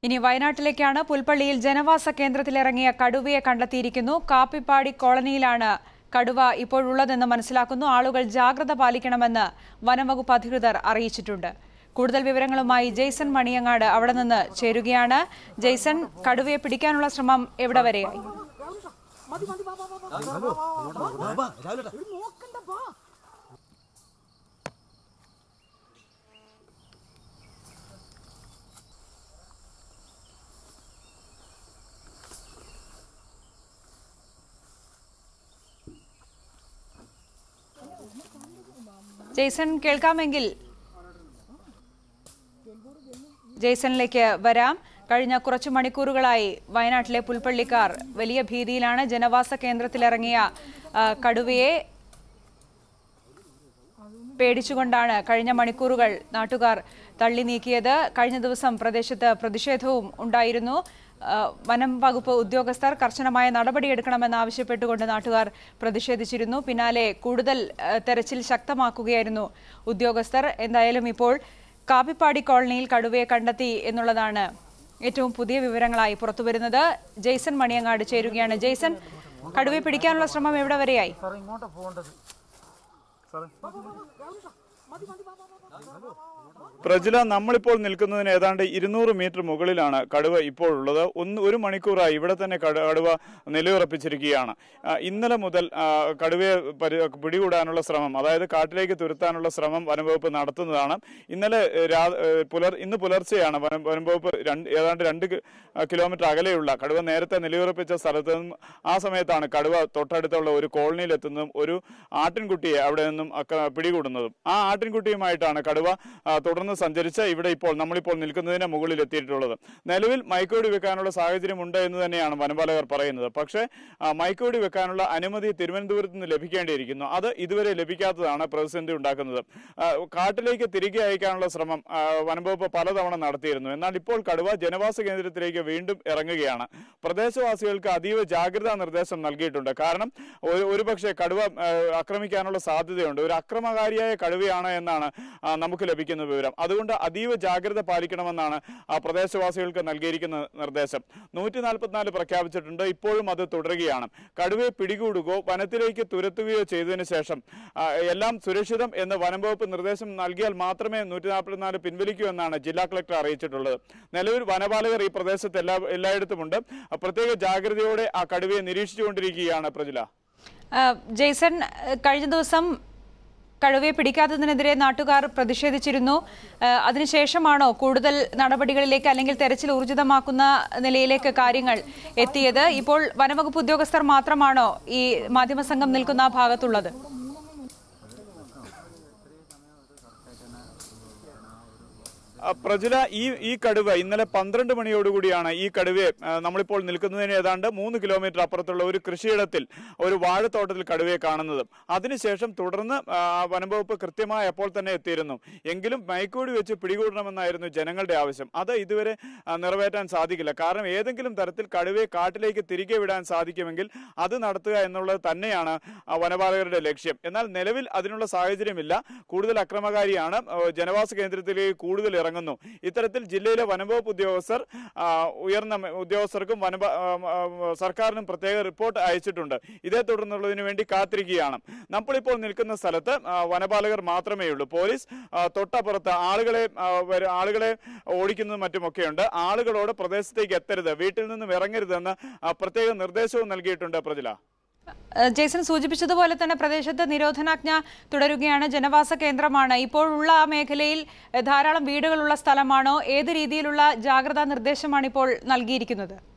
ഇനി വയനാട്ടിലേക്കാണ്. പുൽപ്പള്ളിയിൽ ജനവാസ കേന്ദ്രത്തിലിറങ്ങിയ കടുവയെ കണ്ടെത്തിയിരിക്കുന്നു. കാപ്പിപ്പാടി കോളനിയിലാണ് കടുവ ഇപ്പോഴുള്ളതെന്ന് മനസ്സിലാക്കുന്നു. ആളുകൾ ജാഗ്രത പാലിക്കണമെന്ന് വനംവകുപ്പ് അധികൃതർ അറിയിച്ചിട്ടുണ്ട്. കൂടുതൽ വിവരങ്ങളുമായി ജെയ്സൺ മണിയങ്ങാട് അവിടെ നിന്ന് ചേരുകയാണ്. ജെയ്സൺ, കടുവയെ പിടിക്കാനുള്ള ശ്രമം എവിടെ വരെയായി? ജെയ്സൺ, കേൾക്കാമെങ്കിൽ ജെയ്സണിലേക്ക് വരാം. കഴിഞ്ഞ കുറച്ചു മണിക്കൂറുകളായി വയനാട്ടിലെ പുൽപ്പള്ളിക്കാർ വലിയ ഭീതിയിലാണ്. ജനവാസ കേന്ദ്രത്തിലിറങ്ങിയ കടുവയെ പേടിച്ചുകൊണ്ടാണ് കഴിഞ്ഞ മണിക്കൂറുകൾ നാട്ടുകാർ തള്ളി നീക്കിയത്. കഴിഞ്ഞ ദിവസം പ്രദേശത്ത് പ്രതിഷേധവും ഉണ്ടായിരുന്നു. വനം വകുപ്പ് ഉദ്യോഗസ്ഥർ കർശനമായ നടപടിയെടുക്കണമെന്നാവശ്യപ്പെട്ടുകൊണ്ട് നാട്ടുകാർ പ്രതിഷേധിച്ചിരുന്നു. പിന്നാലെ കൂടുതൽ തെരച്ചിൽ ശക്തമാക്കുകയായിരുന്നു ഉദ്യോഗസ്ഥർ. എന്തായാലും ഇപ്പോൾ കാപ്പിപ്പാടി കോളനിയിൽ കടുവയെ കണ്ടെത്തി എന്നുള്ളതാണ് ഏറ്റവും പുതിയ വിവരങ്ങളായി പുറത്തുവരുന്നത്. ജെയ്സൺ മണിയങ്ങാട് ചേരുകയാണ്. ജെയ്സൺ, കടുവയെ പിടിക്കാനുള്ള ശ്രമം എവിടെ വരെയായി? പ്രജില, നമ്മളിപ്പോൾ നിൽക്കുന്നതിന് ഏതാണ്ട് 200 മീറ്റർ മുകളിലാണ് കടുവ ഇപ്പോൾ ഉള്ളത്. ഒരു മണിക്കൂറായി ഇവിടെ തന്നെ കടുവ നിലയുറപ്പിച്ചിരിക്കുകയാണ്. ഇന്നലെ മുതൽ കടുവയെ പിടികൂടാനുള്ള ശ്രമം, അതായത് കാട്ടിലേക്ക് തുരത്താനുള്ള ശ്രമം വനംവകുപ്പ് നടത്തുന്നതാണ്. ഇന്ന് പുലർച്ചെയാണ് വനംവകുപ്പ് ഏതാണ്ട് 2 കിലോമീറ്റർ അകലെയുള്ള കടുവ നേരത്തെ നിലയുറപ്പിച്ച സ്ഥലത്ത് നിന്നും ആ സമയത്താണ് കടുവ തൊട്ടടുത്തുള്ള ഒരു കോളനിയിൽ എത്തുന്നതും ഒരു ആട്ടിൻകുട്ടിയെ അവിടെ നിന്നും പിടികൂടുന്നതും. ആ ആട്ടിൻകുട്ടിയുമായിട്ടാണ് കടുവ തുടർന്ന് സഞ്ചരിച്ച് നമ്മളിപ്പോൾ നിൽക്കുന്നതിന് മുകളിൽ എത്തിയിട്ടുള്ളത്. നിലവിൽ മയക്കുവെടി വെക്കാനുള്ള സാഹചര്യമുണ്ട് എന്ന് തന്നെയാണ് വനപാലകർ പറയുന്നത്. പക്ഷേ മയക്കുവെടി വെക്കാനുള്ള അനുമതി തിരുവനന്തപുരത്ത് നിന്ന് ലഭിക്കേണ്ടിയിരിക്കുന്നു. അത് ഇതുവരെ ലഭിക്കാത്തതാണ് പ്രതിസന്ധി ഉണ്ടാക്കുന്നത്. കാട്ടിലേക്ക് തിരികെ അയക്കാനുള്ള ശ്രമം വനംവകുപ്പ് പലതവണ നടത്തിയിരുന്നു. എന്നാൽ ഇപ്പോൾ കടുവ ജനവാസ കേന്ദ്രത്തിലേക്ക് വീണ്ടും ഇറങ്ങുകയാണ്. പ്രദേശവാസികൾക്ക് അതീവ ജാഗ്രതാ നിർദ്ദേശം നൽകിയിട്ടുണ്ട്. കാരണം ഒരുപക്ഷെ കടുവ ആക്രമിക്കാനുള്ള സാധ്യതയുണ്ട്. ഒരു അക്രമകാരിയായ കടുവയാണ് എന്നാണ് നമുക്ക് ലഭിക്കുന്ന വിവരം. അതുകൊണ്ട് അതീവ ജാഗ്രത പാലിക്കണമെന്നാണ് പ്രദേശവാസികൾക്ക് നൽകിയിരിക്കുന്ന നിർദ്ദേശം. 144 പ്രഖ്യാപിച്ചിട്ടുണ്ട്. ഇപ്പോഴും അത് തുടരുകയാണ്. കടുവയെ പിടികൂടുകയോ വനത്തിലേക്ക് തുരത്തുകയോ ചെയ്തതിനു ശേഷം എല്ലാം സുരക്ഷിതം എന്ന് വനംവകുപ്പ് നിർദ്ദേശം നൽകിയാൽ മാത്രമേ 144 പിൻവലിക്കൂ എന്നാണ് ജില്ലാ കളക്ടർ അറിയിച്ചിട്ടുള്ളത്. നിലവിൽ വനപാലകർ ഈ പ്രദേശത്ത് എല്ലായിടത്തുമുണ്ട്. പ്രത്യേക ജാഗ്രതയോടെ ആ കടുവയെ നിരീക്ഷിച്ചുകൊണ്ടിരിക്കുകയാണ്. പ്രജില, ജെയ്സൺ, കഴിഞ്ഞ ദിവസം കടുവയെ പിടിക്കാത്തതിനെതിരെ നാട്ടുകാർ പ്രതിഷേധിച്ചിരുന്നു. അതിനുശേഷമാണോ കൂടുതൽ നടപടികളിലേക്ക് അല്ലെങ്കിൽ തെരച്ചിൽ ഊർജിതമാക്കുന്ന നിലയിലേക്ക് കാര്യങ്ങൾ എത്തിയത്? ഇപ്പോൾ വനംവകുപ്പ് ഉദ്യോഗസ്ഥർ മാത്രമാണോ ഈ മാധ്യമസംഘം നിൽക്കുന്ന ആ ഭാഗത്തുള്ളത്? പ്രജില, ഈ കടുവ ഇന്നലെ 12 മണിയോടുകൂടിയാണ് ഈ കടുവയെ നമ്മളിപ്പോൾ നിൽക്കുന്നതിന് ഏതാണ്ട് 3 കിലോമീറ്റർ അപ്പുറത്തുള്ള ഒരു കൃഷിയിടത്തിൽ ഒരു വാഴത്തോട്ടത്തിൽ കടുവയെ കാണുന്നത്. അതിനുശേഷം തുടർന്ന് വനംവകുപ്പ് കൃത്യമായി അപ്പോൾ തന്നെ എത്തിയിരുന്നു. എങ്കിലും മയക്കുവെടി വെച്ച് പിടികൂടണമെന്നായിരുന്നു ജനങ്ങളുടെ ആവശ്യം. അത് ഇതുവരെ നിറവേറ്റാൻ സാധിക്കില്ല. കാരണം ഏതെങ്കിലും തരത്തിൽ കടുവയെ കാട്ടിലേക്ക് തിരികെ വിടാൻ സാധിക്കുമെങ്കിൽ അത് നടത്തുക എന്നുള്ളത് തന്നെയാണ് വനപാലകരുടെ ലക്ഷ്യം. എന്നാൽ നിലവിൽ അതിനുള്ള സാഹചര്യമില്ല. കൂടുതൽ അക്രമകാരിയാണ്. ജനവാസ കേന്ദ്രത്തിലേക്ക് കൂടുതൽ ഇറങ്ങുന്നു. ഇത്തരത്തിൽ ജില്ലയിലെ വനംവകുപ്പ് ഉദ്യോഗസ്ഥർ ഉയർന്ന ഉദ്യോഗസ്ഥർക്കും സർക്കാരിനും പ്രത്യേക റിപ്പോർട്ട് അയച്ചിട്ടുണ്ട്. ഇതേ തുടർന്നുള്ളതിനു വേണ്ടി കാത്തിരിക്കുകയാണ്. നമ്മളിപ്പോൾ നിൽക്കുന്ന സ്ഥലത്ത് വനപാലകർ മാത്രമേ ഉള്ളൂ. പോലീസ് തൊട്ടപ്പുറത്ത് ആളുകളെ ഓടിക്കുന്നതും മറ്റുമൊക്കെയുണ്ട്. ആളുകളോട് പ്രദേശത്തേക്ക് എത്തരുത്, വീട്ടിൽ നിന്നും ഇറങ്ങരുതെന്ന് പ്രത്യേക നിർദ്ദേശവും നൽകിയിട്ടുണ്ട്. പ്രജില, ജെയ്സൺ സൂചിപ്പിച്ചതുപോലെ തന്നെ പ്രദേശത്ത് നിരോധനാജ്ഞ തുടരുകയാണ്. ജനവാസ കേന്ദ്രമാണ്. ഇപ്പോഴുള്ള ആ മേഖലയിൽ ധാരാളം വീടുകളുള്ള സ്ഥലമാണോ? ഏത് രീതിയിലുള്ള ജാഗ്രതാ നിർദ്ദേശമാണ് ഇപ്പോൾ നൽകിയിരിക്കുന്നത്?